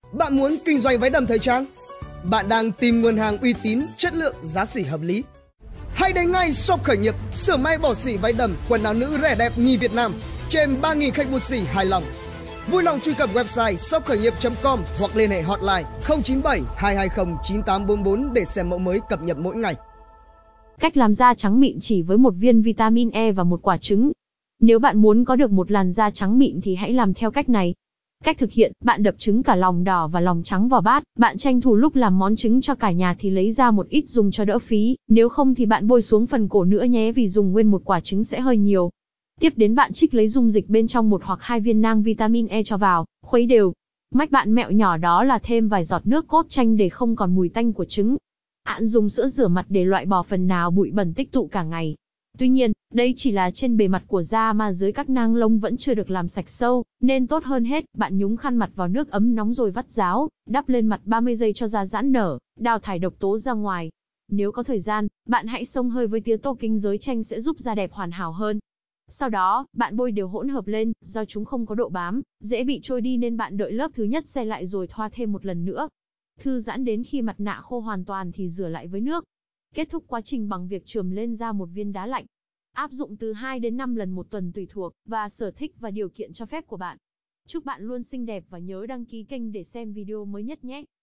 Bạn muốn kinh doanh váy đầm thời trang? Bạn đang tìm nguồn hàng uy tín, chất lượng, giá sỉ hợp lý? Hãy đến ngay shop khởi nghiệp, xưởng may bỏ xỉ váy đầm, quần áo nữ rẻ đẹp nhì Việt Nam. Trên 3.000 khách mua xỉ hài lòng. Vui lòng truy cập website shopkhởi nghiệp.com hoặc liên hệ hotline 097 220 9844 để xem mẫu mới cập nhật mỗi ngày. Cách làm da trắng mịn chỉ với một viên vitamin E và một quả trứng. Nếu bạn muốn có được một làn da trắng mịn thì hãy làm theo cách này. Cách thực hiện, bạn đập trứng cả lòng đỏ và lòng trắng vào bát, bạn tranh thủ lúc làm món trứng cho cả nhà thì lấy ra một ít dùng cho đỡ phí, nếu không thì bạn bôi xuống phần cổ nữa nhé vì dùng nguyên một quả trứng sẽ hơi nhiều. Tiếp đến bạn trích lấy dung dịch bên trong 1 hoặc 2 viên nang vitamin E cho vào, khuấy đều. Mách bạn mẹo nhỏ đó là thêm vài giọt nước cốt chanh để không còn mùi tanh của trứng. Bạn dùng sữa rửa mặt để loại bỏ phần nào bụi bẩn tích tụ cả ngày. Tuy nhiên, đây chỉ là trên bề mặt của da mà dưới các nang lông vẫn chưa được làm sạch sâu, nên tốt hơn hết, bạn nhúng khăn mặt vào nước ấm nóng rồi vắt ráo, đắp lên mặt 30 giây cho da giãn nở, đào thải độc tố ra ngoài. Nếu có thời gian, bạn hãy xông hơi với tía tô kinh giới chanh sẽ giúp da đẹp hoàn hảo hơn. Sau đó, bạn bôi đều hỗn hợp lên, do chúng không có độ bám, dễ bị trôi đi nên bạn đợi lớp thứ nhất se lại rồi thoa thêm một lần nữa. Thư giãn đến khi mặt nạ khô hoàn toàn thì rửa lại với nước. Kết thúc quá trình bằng việc chườm lên da một viên đá lạnh. Áp dụng từ 2 đến 5 lần một tuần tùy thuộc và sở thích và điều kiện cho phép của bạn. Chúc bạn luôn xinh đẹp và nhớ đăng ký kênh để xem video mới nhất nhé.